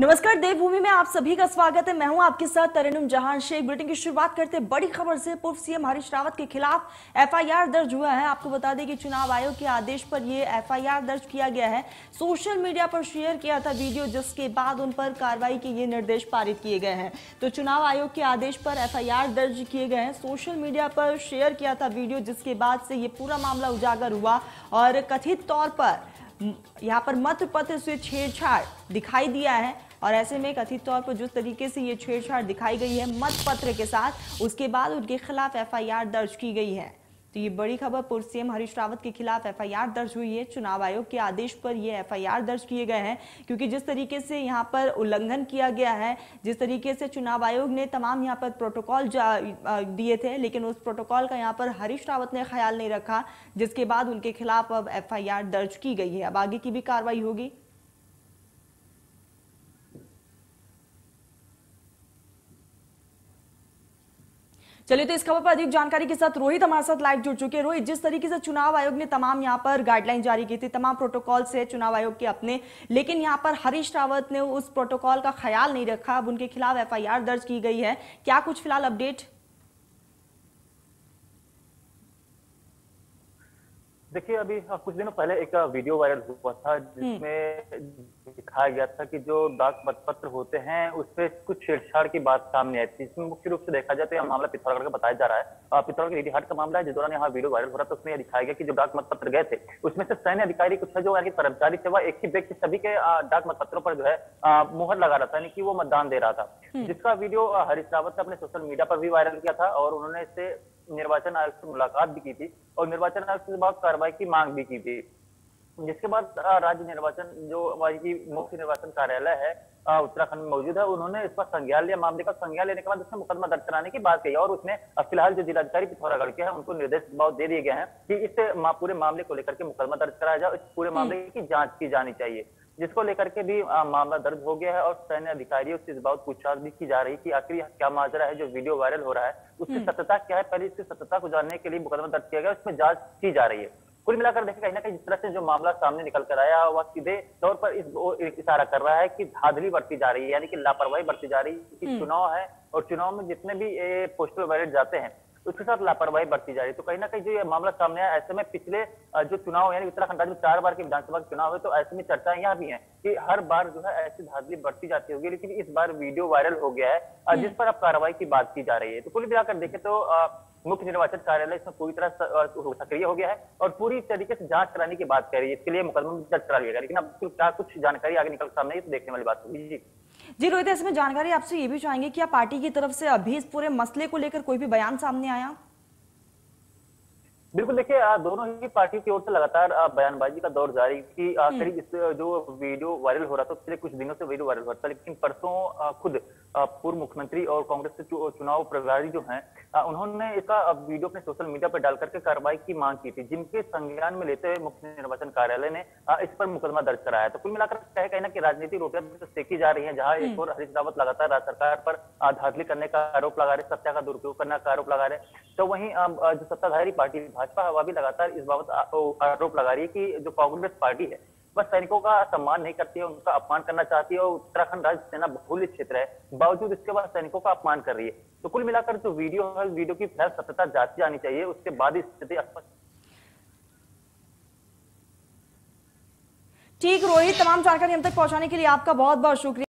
नमस्कार, देवभूमि में आप सभी का स्वागत है। मैं हूं आपके साथ तरन्नुम जहां शेख। बुलेटिन की शुरुआत करते बड़ी खबर से। पूर्व सीएम हरीश रावत के खिलाफ एफआईआर दर्ज हुआ है। आपको बता दें कि चुनाव आयोग के आदेश पर यह एफआईआर दर्ज किया गया है। सोशल मीडिया पर शेयर किया था वीडियो, जिसके बाद उन पर कार्रवाई के ये निर्देश पारित किए गए हैं। तो चुनाव आयोग के आदेश पर एफआईआर दर्ज किए गए हैं। सोशल मीडिया पर शेयर किया था वीडियो, जिसके बाद से ये पूरा मामला उजागर हुआ और कथित तौर पर यहाँ पर मत पत्र से छेड़छाड़ दिखाई दिया है। और ऐसे में कथित तौर पर जिस तरीके से ये छेड़छाड़ दिखाई गई है मत पत्र के साथ, उसके बाद उनके खिलाफ एफआईआर दर्ज की गई है। तो ये बड़ी खबर, पूर्व सीएम हरीश रावत के खिलाफ एफआईआर दर्ज हुई है। चुनाव आयोग के आदेश पर ये एफआईआर दर्ज किए गए हैं, क्योंकि जिस तरीके से यहाँ पर उल्लंघन किया गया है, जिस तरीके से चुनाव आयोग ने तमाम यहाँ पर प्रोटोकॉल दिए थे, लेकिन उस प्रोटोकॉल का यहाँ पर हरीश रावत ने ख्याल नहीं रखा, जिसके बाद उनके खिलाफ अब एफआईआर दर्ज की गई है। अब आगे की भी कार्रवाई होगी। चलिए, तो इस खबर पर अधिक जानकारी के साथ रोहित हमारे साथ लाइव जुड़ चुके हैं। रोहित, जिस तरीके से चुनाव आयोग ने तमाम यहाँ पर गाइडलाइन जारी की थी, तमाम प्रोटोकॉल से चुनाव आयोग के अपने, लेकिन यहाँ पर हरीश रावत ने उस प्रोटोकॉल का ख्याल नहीं रखा। अब उनके खिलाफ एफआईआर दर्ज की गई है। क्या कुछ फिलहाल अपडेट? देखिए, अभी कुछ दिनों पहले एक वीडियो वायरल हुआ था जिसमें दिखाया गया था कि जो डाक मतपत्र होते हैं उसपे कुछ छेड़छाड़ की बात सामने आई थी। इसमें मुख्य रूप से देखा जाए तो यह मामला पिथौरागढ़ का बताया जा रहा है। पिथौरागढ़ के लेडीहाट का मामला है, जिस दौरान यहाँ वीडियो वायरल हो रहा था उसमें यह दिखाया गया कि जो डाक मतपत्र गए थे उसमें से सैन्य अधिकारी कुछ है जो यानी कर्मचारी थे, वह एक ही व्यक्ति सभी के डाक मतपत्रों पर जो है मुहर लगा रहा था, यानी कि वो मतदान दे रहा था, जिसका वीडियो हरीश रावत ने अपने सोशल मीडिया पर भी वायरल किया था और उन्होंने इससे निर्वाचन आयोग से मुलाकात भी की थी और निर्वाचन आयोग से बाद कार्रवाई की मांग भी की थी। जिसके बाद राज्य निर्वाचन जो मुख्य निर्वाचन कार्यालय है उत्तराखंड में मौजूद है, उन्होंने इस पर संज्ञान लिया। मामले का संज्ञान लेने के बाद उसमें मुकदमा दर्ज कराने की बात कही और उसमें फिलहाल जो जिलाधिकारी पिथौरागढ़ के हैं उनको निर्देश दे दिए गए हैं कि इस पूरे मामले को लेकर के मुकदमा दर्ज कराया जाए, इस पूरे मामले की जांच की जानी चाहिए, जिसको लेकर के भी मामला दर्ज हो गया है और सैन्य अधिकारियों से इस बात पूछताछ भी की जा रही है कि आखिर क्या माजरा है जो वीडियो वायरल हो रहा है, उसकी सत्यता क्या है। पहले इसकी सत्यता को जानने के लिए मुकदमा दर्ज किया गया, उसमें जांच की जा रही है। कुल मिलाकर देखें, कहीं ना कहीं जिस तरह से जो मामला सामने निकल कर आया वह सीधे तौर पर इस इशारा कर रहा है कि धांधली बरती जा रही है, यानी कि लापरवाही बरती जा रही है कि चुनाव है और चुनाव में जितने भी पोस्टर वायरल जाते हैं उसके साथ लापरवाही बरती जा रही है। तो कहीं ना कहीं जो ये मामला सामने आया, ऐसे में पिछले जो चुनाव यानी उत्तराखंड राज्य में 4 बार के विधानसभा के चुनाव है, तो ऐसे में चर्चाएं यहाँ भी हैं कि हर बार जो है ऐसी धांधली बढ़ती जाती होगी, लेकिन इस बार वीडियो वायरल हो गया है जिस पर अब कार्रवाई की बात की जा रही है। तो कुल मिलाकर देखें तो मुख्य निर्वाचन कार्यालय इसमें पूरी तरह सक्रिय हो गया है और पूरी तरीके से जांच कराने की बात कर रही है। इसके लिए मुकदमा दर्ज करा लिया गया, लेकिन अब क्या कुछ जानकारी आगे निकल सामने है तो देखने वाली बात होगी। जी रोहित, ऐसे में जानकारी आपसे ये भी चाहेंगे, क्या पार्टी की तरफ से अभी इस पूरे मसले को लेकर कोई भी बयान सामने आया? बिल्कुल, देखिए दोनों ही पार्टियों की ओर से लगातार बयानबाजी का दौर जारी कि करीब इस जो वीडियो वायरल हो रहा था पिछले कुछ दिनों से वीडियो वायरल हो रहा था, लेकिन परसों खुद पूर्व मुख्यमंत्री और कांग्रेस के चुनाव प्रभारी जो हैं उन्होंने इसका वीडियो अपने सोशल मीडिया पर डाल करके कार्रवाई की मांग की थी, जिनके संज्ञान में लेते हुए मुख्य निर्वाचन कार्यालय ने इस पर मुकदमा दर्ज कराया। तो कुल मिलाकर कहना कि राजनीतिक रोटियां तो सेकी जा रही है, जहां एक और हरीश रावत लगातार राज्य सरकार पर धांधली करने का आरोप लगा रहे, सत्ता का दुरुपयोग करने का आरोप लगा रहे, तो वहीं जो सत्ताधारी पार्टी भाजपा वह भी लगातार इस बाबत आरोप लगा रही है कि जो कांग्रेस पार्टी है वह सैनिकों का सम्मान नहीं करती है, उनका अपमान करना चाहती है और उत्तराखंड राज्य सेना बहुल्य क्षेत्र है, बावजूद इसके बाद सैनिकों का अपमान कर रही है। तो कुल मिलाकर जो वीडियो है, वीडियो की फिलहाल सत्यता जांची जानी चाहिए, उसके बाद ही स्थिति स्पष्ट। ठीक रोहित, तमाम जानकारी हम तक पहुंचाने के लिए आपका बहुत बहुत शुक्रिया।